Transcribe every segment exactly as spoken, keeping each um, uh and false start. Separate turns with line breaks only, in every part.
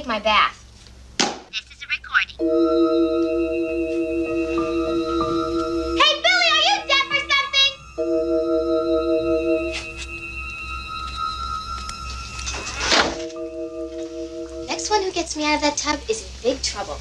my bath.
This is a recording.
Hey, Billy, are you deaf or something? Next one who gets me out of that tub is in big trouble.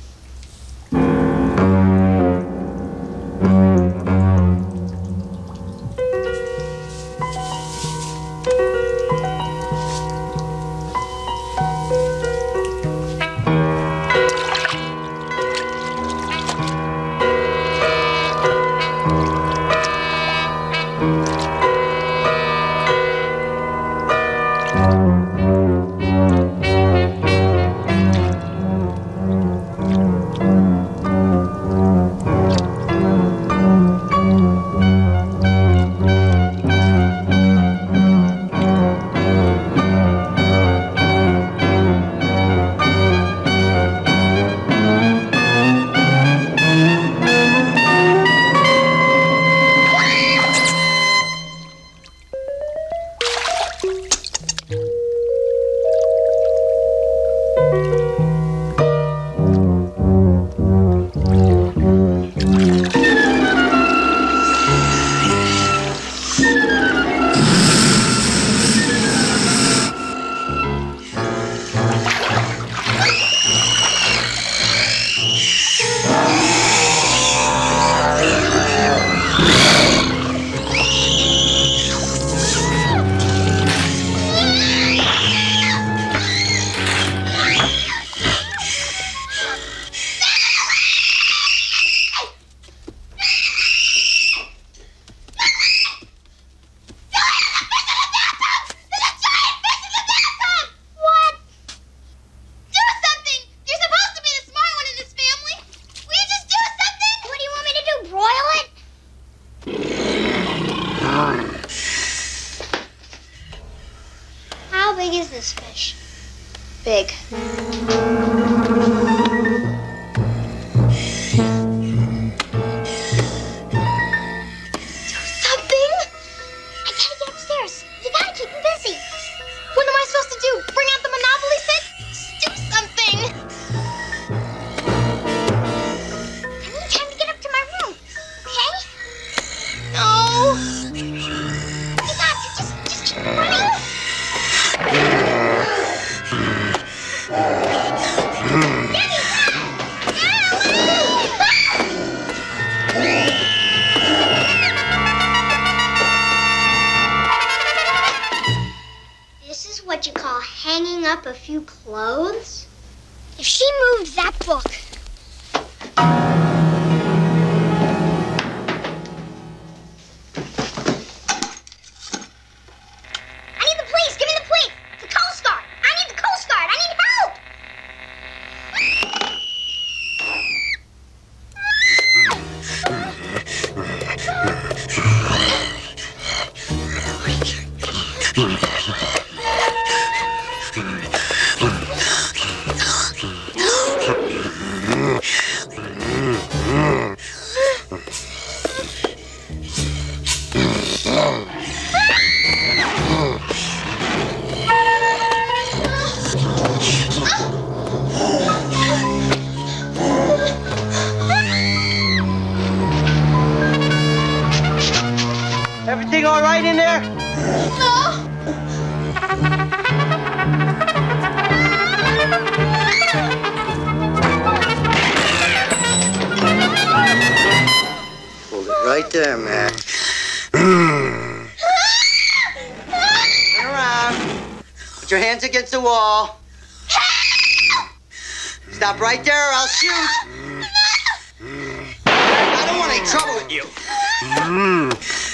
How big is this fish? Big. Do something! I gotta get upstairs. You gotta keep him busy. What am I supposed to do? Bring out the Monopoly set? Do something! I need time to get up to my room, okay? No! You got to just, just keep running. This is what you call hanging up a few clothes? If she moved that book...
Everything all right in there?
No.
Hold it right there, man. Turn around. Put your hands against the wall. Stop right there or I'll shoot. I don't want any trouble with you.